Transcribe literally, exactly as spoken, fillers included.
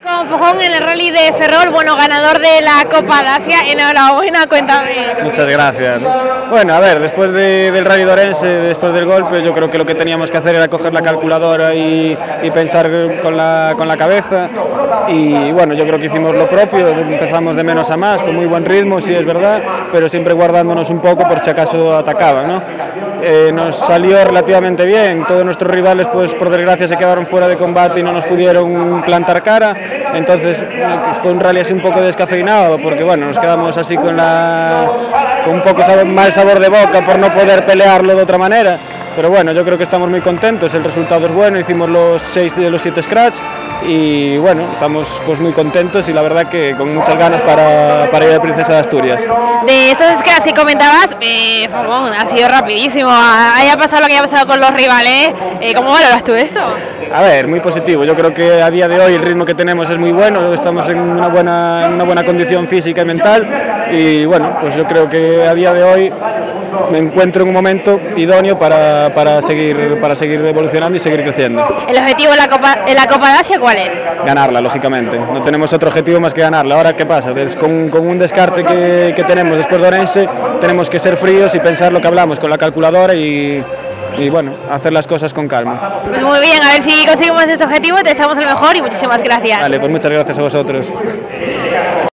Con Fogón en el rally de Ferrol, bueno, ganador de la Copa Dacia, enhorabuena, cuéntame. Muchas gracias. Bueno, a ver, después de, del rally de Orense, después del golpe, yo creo que lo que teníamos que hacer era coger la calculadora y, y pensar con la, con la cabeza, y bueno, yo creo que hicimos lo propio, empezamos de menos a más, con muy buen ritmo, sí es verdad, pero siempre guardándonos un poco por si acaso atacaban, ¿no? Eh, nos salió relativamente bien, todos nuestros rivales pues por desgracia se quedaron fuera de combate y no nos pudieron plantar cara, entonces fue un rally así un poco descafeinado porque bueno, nos quedamos así con, la, con un poco sabor, mal sabor de boca por no poder pelearlo de otra manera, pero bueno, yo creo que estamos muy contentos, el resultado es bueno, hicimos los seis de los siete scratch y bueno, estamos pues muy contentos y la verdad que con muchas ganas para, para ir a Princesa de Asturias. De esos scratch que comentabas, eh, Fogón, ha sido rapidísimo, haya pasado lo que haya pasado con los rivales, eh, ¿cómo valoras tú esto? A ver, muy positivo, yo creo que a día de hoy el ritmo que tenemos es muy bueno, estamos en una buena, en una buena condición física y mental y bueno, pues yo creo que a día de hoy me encuentro en un momento idóneo para, para, seguir, para seguir evolucionando y seguir creciendo. ¿El objetivo en la Copa, en la Copa Dacia cuál es? Ganarla, lógicamente, no tenemos otro objetivo más que ganarla. Ahora, ¿qué pasa? Con, con un descarte que, que tenemos después de Orense, tenemos que ser fríos y pensar lo que hablamos con la calculadora y, y bueno, hacer las cosas con calma. Pues muy bien, a ver si conseguimos ese objetivo, te deseamos el mejor y muchísimas gracias. Vale, pues muchas gracias a vosotros.